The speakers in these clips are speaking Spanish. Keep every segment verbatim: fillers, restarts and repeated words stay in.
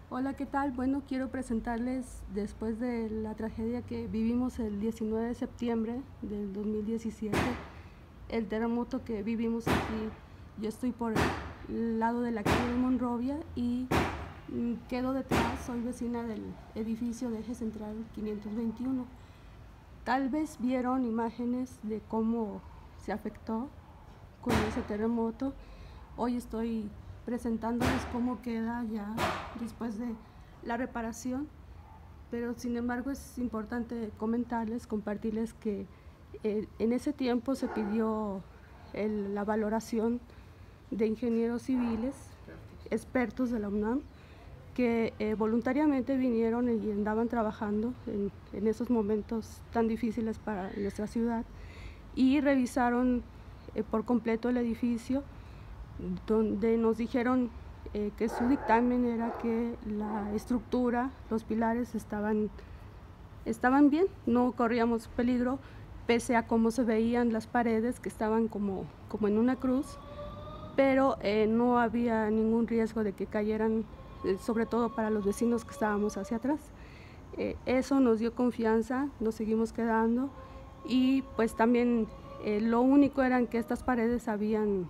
Hola, ¿qué tal? Bueno, quiero presentarles, después de la tragedia que vivimos el diecinueve de septiembre del dos mil diecisiete, el terremoto que vivimos aquí. Yo estoy por el lado de la calle de Monrovia y mm, quedo detrás, soy vecina del edificio de Eje Central quinientos veintiuno. Tal vez vieron imágenes de cómo se afectó con ese terremoto. Hoy estoy presentándoles cómo queda ya después de la reparación, pero sin embargo es importante comentarles, compartirles que eh, en ese tiempo se pidió el, la valoración de ingenieros civiles, expertos de la UNAM, que eh, voluntariamente vinieron y andaban trabajando en, en esos momentos tan difíciles para nuestra ciudad, y revisaron eh, por completo el edificio, donde nos dijeron eh, que su dictamen era que la estructura, los pilares estaban, estaban bien, no corríamos peligro, pese a cómo se veían las paredes, que estaban como, como en una cruz, pero eh, no había ningún riesgo de que cayeran, eh, sobre todo para los vecinos que estábamos hacia atrás. Eh, eso nos dio confianza, nos seguimos quedando, y pues también eh, lo único era que estas paredes habían,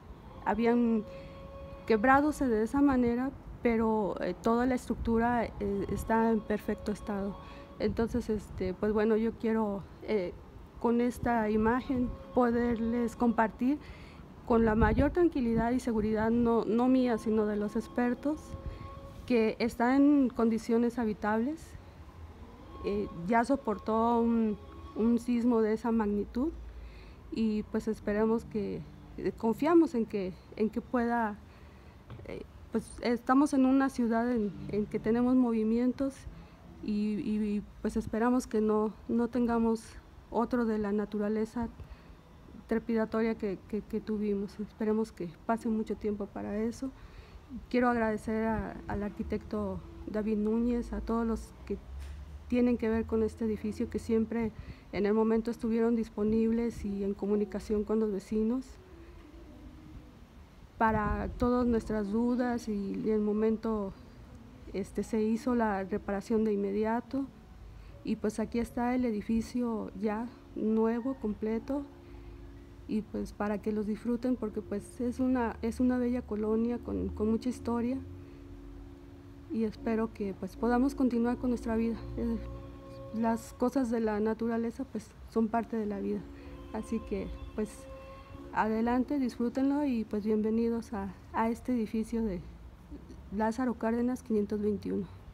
habían quebradose de esa manera, pero eh, toda la estructura eh, está en perfecto estado. Entonces, este, pues bueno, yo quiero eh, con esta imagen poderles compartir con la mayor tranquilidad y seguridad, no, no mía, sino de los expertos, que está en condiciones habitables. Eh, ya soportó un, un sismo de esa magnitud, y pues esperemos que, eh, confiamos en que, en que pueda, eh, pues estamos en una ciudad en, en que tenemos movimientos, y, y pues esperamos que no, no tengamos otro de la naturaleza trepidatoria que, que, que tuvimos. Esperemos que pase mucho tiempo para eso. Quiero agradecer a, al arquitecto David Núñez, a todos los que tienen que ver con este edificio, que siempre en el momento estuvieron disponibles y en comunicación con los vecinos para todas nuestras dudas, y en el momento este, se hizo la reparación de inmediato, y pues aquí está el edificio ya nuevo, completo, y pues para que los disfruten, porque pues es una, es una bella colonia con, con mucha historia, y espero que pues podamos continuar con nuestra vida. Eh, las cosas de la naturaleza pues son parte de la vida, así que pues adelante, disfrútenlo, y pues bienvenidos a, a este edificio de Lázaro Cárdenas quinientos veintiuno.